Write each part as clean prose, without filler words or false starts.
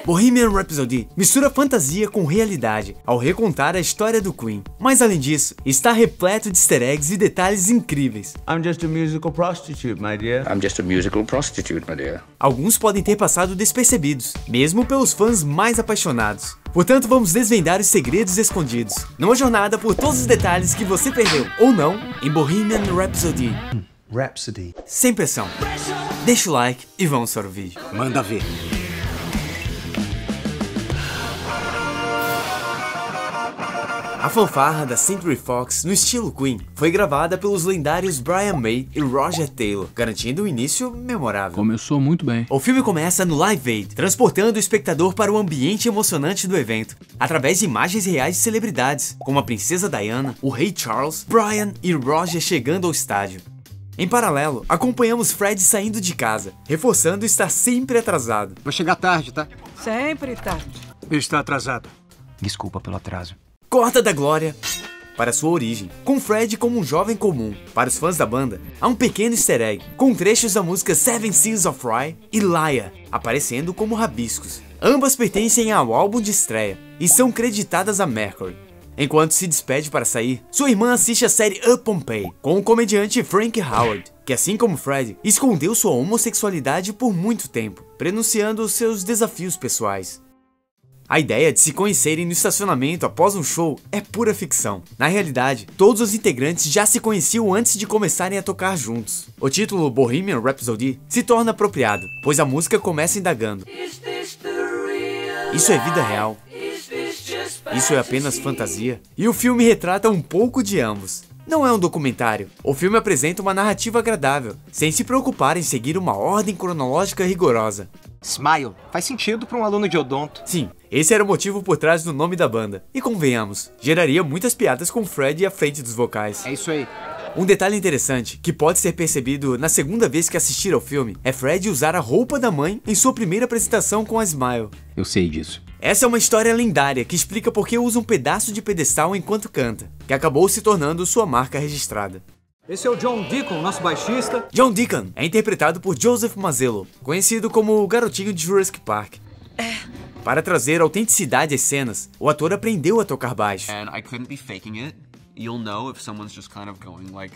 Bohemian Rhapsody mistura fantasia com realidade ao recontar a história do Queen. Mas além disso, está repleto de easter eggs e detalhes incríveis. I'm just a musical prostitute, my dear. I'm just a musical prostitute, my dear. Alguns podem ter passado despercebidos, mesmo pelos fãs mais apaixonados. Portanto, vamos desvendar os segredos escondidos, numa jornada por todos os detalhes que você perdeu, ou não, em Bohemian Rhapsody. Rhapsody. Sem pressão. Deixa o like e vamos para o vídeo. Manda ver. A fanfarra da Century Fox, no estilo Queen, foi gravada pelos lendários Brian May e Roger Taylor, garantindo um início memorável. Começou muito bem. O filme começa no Live Aid, transportando o espectador para o ambiente emocionante do evento, através de imagens reais de celebridades, como a princesa Diana, o rei Charles, Brian e Roger chegando ao estádio. Em paralelo, acompanhamos Fred saindo de casa, reforçando estar sempre atrasado. Vou chegar tarde, tá? Sempre tarde. Ele está atrasado. Desculpa pelo atraso. Corta da glória para sua origem, com Fred como um jovem comum. Para os fãs da banda, há um pequeno easter egg, com trechos da música Seven Seas of Rye e Laia, aparecendo como rabiscos. Ambas pertencem ao álbum de estreia, e são creditadas a Mercury. Enquanto se despede para sair, sua irmã assiste a série A Pompeii, com o comediante Frank Howard, que assim como Fred, escondeu sua homossexualidade por muito tempo, prenunciando seus desafios pessoais. A ideia de se conhecerem no estacionamento após um show é pura ficção. Na realidade, todos os integrantes já se conheciam antes de começarem a tocar juntos. O título Bohemian Rhapsody se torna apropriado, pois a música começa indagando: isso é vida real? Isso é apenas fantasia? E o filme retrata um pouco de ambos. Não é um documentário. O filme apresenta uma narrativa agradável, sem se preocupar em seguir uma ordem cronológica rigorosa. Smile. Faz sentido para um aluno de odonto. Sim, esse era o motivo por trás do nome da banda. E convenhamos, geraria muitas piadas com Fred à frente dos vocais. É isso aí. Um detalhe interessante, que pode ser percebido na segunda vez que assistir ao filme, é Fred usar a roupa da mãe em sua primeira apresentação com a Smile. Eu sei disso. Essa é uma história lendária que explica por que usa um pedaço de pedestal enquanto canta, que acabou se tornando sua marca registrada. Esse é o John Deacon, nosso baixista. John Deacon é interpretado por Joseph Mazzello, conhecido como o garotinho de Jurassic Park. Para trazer autenticidade às cenas, o ator aprendeu a tocar baixo. And I couldn't be faking it. You'll know if someone's just kind of going like...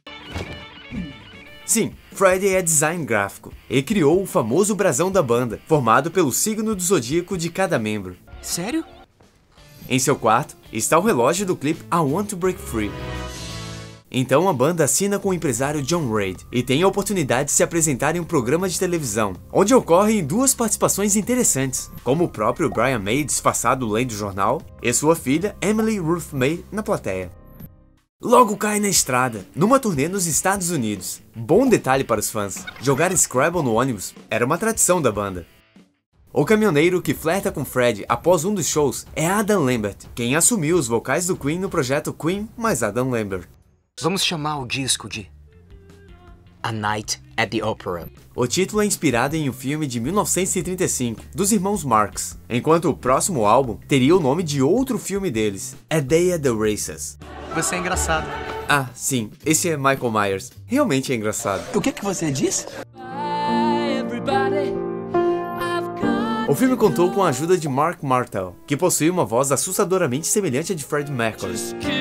Sim, Fred é design gráfico e criou o famoso brasão da banda, formado pelo signo do zodíaco de cada membro. Sério? Em seu quarto está o relógio do clipe I Want to Break Free. Então a banda assina com o empresário John Reid e tem a oportunidade de se apresentar em um programa de televisão, onde ocorrem duas participações interessantes, como o próprio Brian May disfarçado lendo o jornal e sua filha Emily Ruth May na plateia. Logo cai na estrada, numa turnê nos Estados Unidos. Bom detalhe para os fãs, jogar Scrabble no ônibus era uma tradição da banda. O caminhoneiro que flerta com Fred após um dos shows é Adam Lambert, quem assumiu os vocais do Queen no projeto Queen mais Adam Lambert. Vamos chamar o disco de A Night at the Opera. O título é inspirado em um filme de 1935, dos irmãos Marx, enquanto o próximo álbum teria o nome de outro filme deles, A Day at the Races. Você é engraçado. Ah, sim, esse é Michael Myers. Realmente é engraçado. O que você disse? O filme contou com a ajuda de Mark Martel, que possui uma voz assustadoramente semelhante à de Freddie Mercury.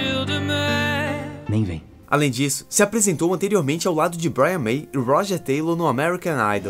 Nem vem. Além disso, se apresentou anteriormente ao lado de Brian May e Roger Taylor no American Idol.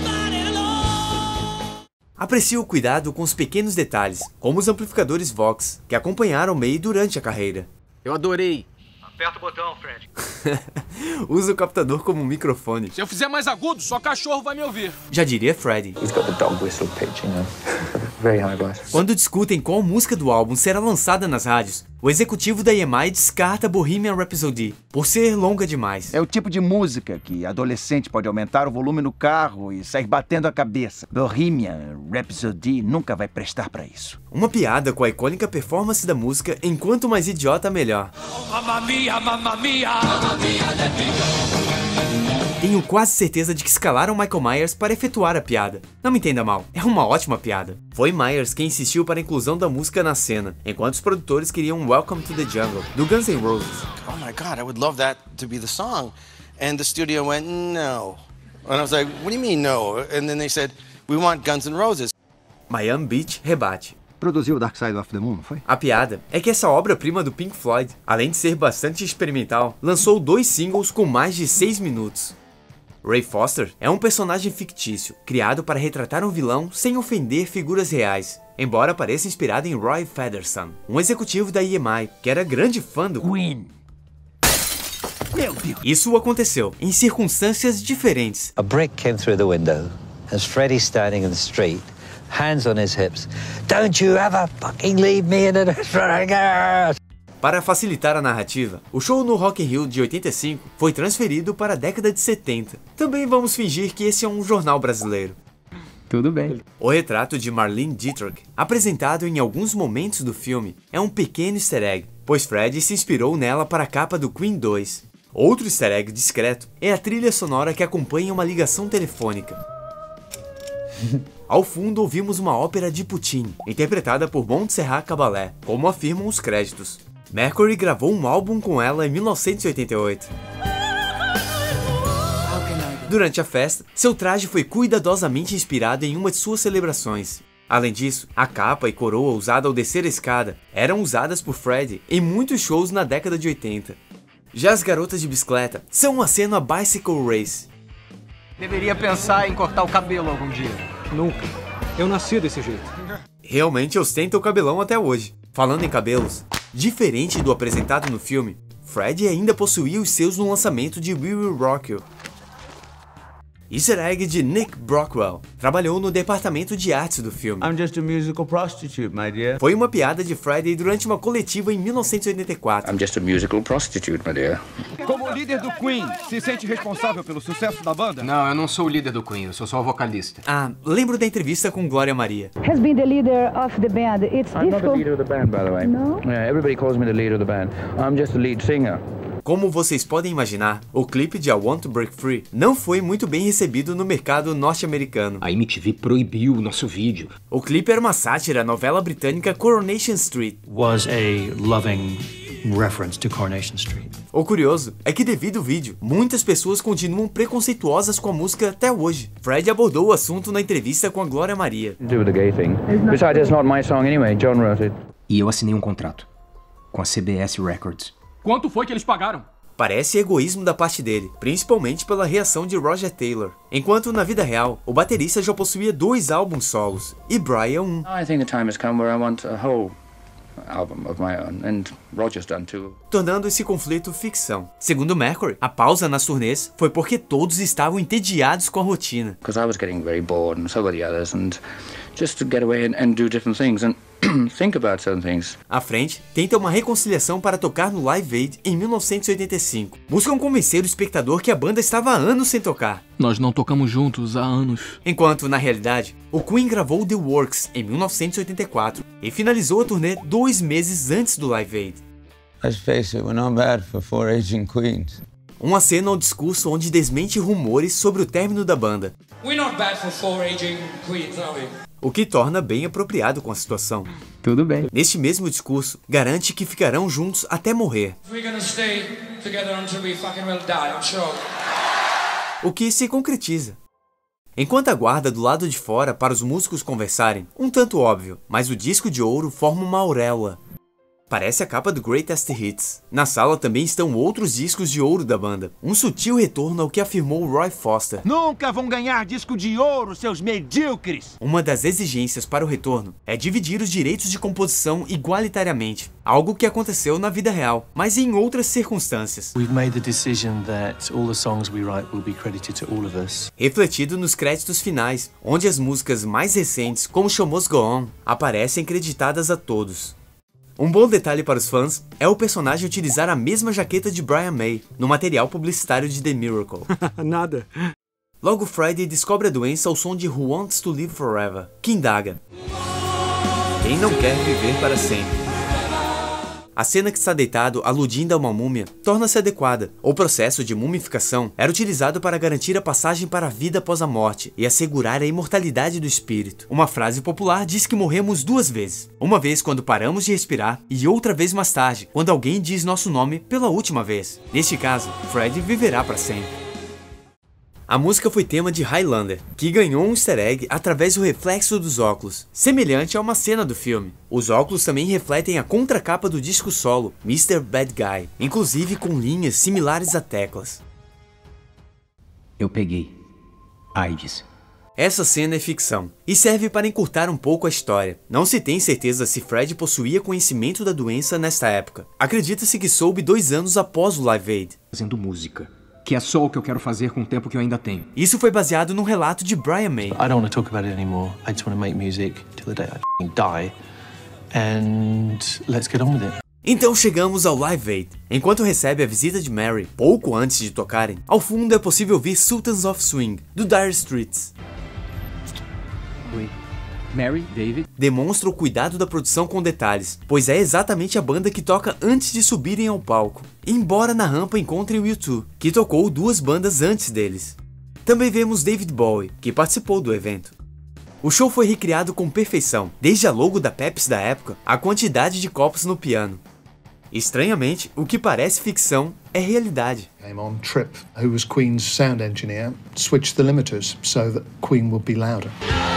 Aprecie o cuidado com os pequenos detalhes, como os amplificadores Vox, que acompanharam May durante a carreira. Eu adorei. Aperta o botão, Fred. Usa o captador como um microfone. Se eu fizer mais agudo, só cachorro vai me ouvir. Já diria Freddy. He's got the dog whistle pitch, you know. Very high voice. Quando discutem qual música do álbum será lançada nas rádios, o executivo da EMI descarta Bohemian Rhapsody por ser longa demais. É o tipo de música que adolescente pode aumentar o volume no carro e sair batendo a cabeça. Bohemian Rhapsody nunca vai prestar pra isso. Uma piada com a icônica performance da música enquanto mais idiota melhor. Mamma mia, mamma mia. Mamma mia, let me go. Tenho quase certeza de que escalaram Michael Myers para efetuar a piada. Não me entenda mal, é uma ótima piada. Foi Myers quem insistiu para a inclusão da música na cena, enquanto os produtores queriam Welcome to the Jungle, do Guns N' Roses. Oh my God, I would love that to be the song. And the studio went, no. And I was like, what do you mean no? And then they said, we want Guns N' Roses. Miami Beach rebate. Produziu Dark Side of the Moon, não foi? A piada é que essa obra-prima do Pink Floyd, além de ser bastante experimental, lançou 2 singles com mais de 6 minutos. Ray Foster é um personagem fictício, criado para retratar um vilão sem ofender figuras reais, embora pareça inspirado em Roy Featherston, um executivo da EMI, que era grande fã do Queen. Meu Deus! Isso aconteceu em circunstâncias diferentes. A brick came through the window as Freddie standing in the street, hands on his hips. Don't you ever fucking leave me in the restaurant. Para facilitar a narrativa, o show no Rock in Rio de 85 foi transferido para a década de 70. Também vamos fingir que esse é um jornal brasileiro. Tudo bem. O retrato de Marlene Dietrich, apresentado em alguns momentos do filme, é um pequeno easter egg, pois Freddie se inspirou nela para a capa do Queen 2. Outro easter egg discreto é a trilha sonora que acompanha uma ligação telefônica. Ao fundo ouvimos uma ópera de Puccini, interpretada por Montserrat Caballé, como afirmam os créditos. Mercury gravou um álbum com ela em 1988. Durante a festa, seu traje foi cuidadosamente inspirado em uma de suas celebrações. Além disso, a capa e coroa usada ao descer a escada eram usadas por Freddie em muitos shows na década de 80. Já as garotas de bicicleta são uma cena a Bicycle Race. Deveria pensar em cortar o cabelo algum dia. Nunca. Eu nasci desse jeito. Realmente ostenta o cabelão até hoje. Falando em cabelos, diferente do apresentado no filme, Freddie ainda possuía os seus no lançamento de We Will Rock You. Easter egg de Nick Brockwell. Trabalhou no departamento de artes do filme. I'm just a musical prostitute, my dear. Foi uma piada de Freddie durante uma coletiva em 1984. I'm just a musical prostitute, my dear. Como líder do Queen, se sente responsável pelo sucesso da banda? Não, eu não sou o líder do Queen, eu sou só o vocalista. Ah, lembro da entrevista com Glória Maria. Has been the leader of the band. It's I'm not the difficult. leader of the band, by the way. No? Yeah, everybody calls me the leader of the band. I'm just the lead singer. Como vocês podem imaginar, o clipe de I Want to Break Free não foi muito bem recebido no mercado norte-americano. A MTV proibiu o nosso vídeo. O clipe era uma sátira à novela britânica Coronation Street. Was a loving reference to Coronation Street. O curioso é que devido ao vídeo, muitas pessoas continuam preconceituosas com a música até hoje. Fred abordou o assunto na entrevista com a Glória Maria. Do the gay thing. Besides, it's not my song anyway. John wrote it. E eu assinei um contrato com a CBS Records. Quanto foi que eles pagaram? Parece egoísmo da parte dele, principalmente pela reação de Roger Taylor. Enquanto na vida real, o baterista já possuía 2 álbuns solos, e Brian um. I think the time has come where I want a whole album of my own, and Roger's done too. Tornando esse conflito ficção. Segundo Mercury, a pausa nas turnês foi porque todos estavam entediados com a rotina. Because I was getting very bored, and so were the others, and just to get away and do different things and think about certain things. A frente tenta uma reconciliação para tocar no Live Aid em 1985. Buscam convencer o espectador que a banda estava há anos sem tocar. Nós não tocamos juntos há anos. Enquanto, na realidade, o Queen gravou The Works em 1984 e finalizou a turnê 2 meses antes do Live Aid. Let's face it, we're not bad for 4 aging queens. Uma cena ao discurso onde desmente rumores sobre o término da banda. We're not bad for 4 aging queens, are we? O que torna bem apropriado com a situação. Tudo bem. Neste mesmo discurso, garante que ficarão juntos até morrer. We're gonna stay together until we fucking will die, I'm sure. O que se concretiza. Enquanto aguarda do lado de fora para os músicos conversarem, um tanto óbvio, mas o disco de ouro forma uma auréola. Parece a capa do Greatest Hits. Na sala também estão outros discos de ouro da banda. Um sutil retorno ao que afirmou Roy Foster. Nunca vão ganhar disco de ouro, seus medíocres! Uma das exigências para o retorno é dividir os direitos de composição igualitariamente. Algo que aconteceu na vida real, mas em outras circunstâncias. We've made the decision that all the songs we write will be credited to all of us. Refletido nos créditos finais, onde as músicas mais recentes, como Show Must Go On, aparecem creditadas a todos. Um bom detalhe para os fãs é o personagem utilizar a mesma jaqueta de Brian May no material publicitário de The Miracle. Nada. Logo, Friday descobre a doença ao som de Who Wants to Live Forever, que indaga: quem não quer viver para sempre? A cena que está deitado, aludindo a uma múmia, torna-se adequada. O processo de mumificação era utilizado para garantir a passagem para a vida após a morte e assegurar a imortalidade do espírito. Uma frase popular diz que morremos 2 vezes. Uma vez quando paramos de respirar e outra vez mais tarde, quando alguém diz nosso nome pela última vez. Neste caso, Fred viverá para sempre. A música foi tema de Highlander, que ganhou um easter egg através do reflexo dos óculos, semelhante a uma cena do filme. Os óculos também refletem a contracapa do disco solo, Mr. Bad Guy, inclusive com linhas similares a teclas. Eu peguei AIDS. Essa cena é ficção, e serve para encurtar um pouco a história. Não se tem certeza se Fred possuía conhecimento da doença nesta época. Acredita-se que soube 2 anos após o Live Aid. Fazendo música, que é só o que eu quero fazer com o tempo que eu ainda tenho. Isso foi baseado num relato de Brian May. I don't want to talk about it anymore. I just want to make music till the day I die. And let's get on with it. Então chegamos ao Live Aid. Enquanto recebe a visita de Mary, pouco antes de tocarem, ao fundo é possível ouvir Sultans of Swing, do Dire Straits. Oi. Mary, David. Demonstra o cuidado da produção com detalhes, pois é exatamente a banda que toca antes de subirem ao palco, embora na rampa encontrem o U2, que tocou 2 bandas antes deles. Também vemos David Bowie, que participou do evento. O show foi recriado com perfeição, desde a logo da Pepsi da época, à quantidade de copos no piano. Estranhamente, o que parece ficção é realidade. Came on Tripp, who was Queen's sound engineer, switched the limiters so that Queen would be louder.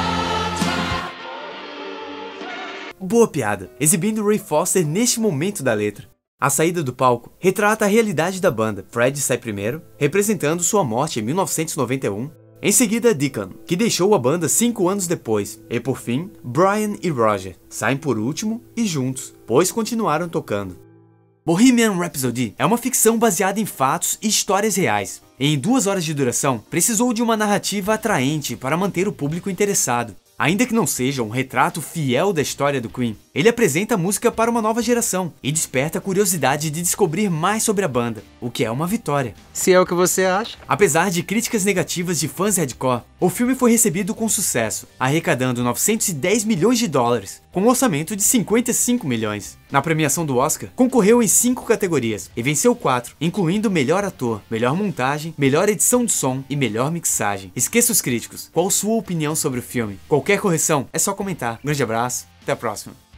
Boa piada, exibindo Ray Foster neste momento da letra. A saída do palco retrata a realidade da banda. Fred sai primeiro, representando sua morte em 1991. Em seguida, Deacon, que deixou a banda 5 anos depois. E por fim, Brian e Roger saem por último e juntos, pois continuaram tocando. Bohemian Rhapsody é uma ficção baseada em fatos e histórias reais. Em 2 horas de duração, precisou de uma narrativa atraente para manter o público interessado. Ainda que não seja um retrato fiel da história do Queen, ele apresenta a música para uma nova geração e desperta a curiosidade de descobrir mais sobre a banda, o que é uma vitória. Se é o que você acha. Apesar de críticas negativas de fãs hardcore, o filme foi recebido com sucesso, arrecadando 910 milhões de dólares, com um orçamento de 55 milhões. Na premiação do Oscar, concorreu em 5 categorias e venceu 4, incluindo melhor ator, melhor montagem, melhor edição de som e melhor mixagem. Esqueça os críticos. Qual sua opinião sobre o filme? Qualquer correção é só comentar. Grande abraço, até a próxima.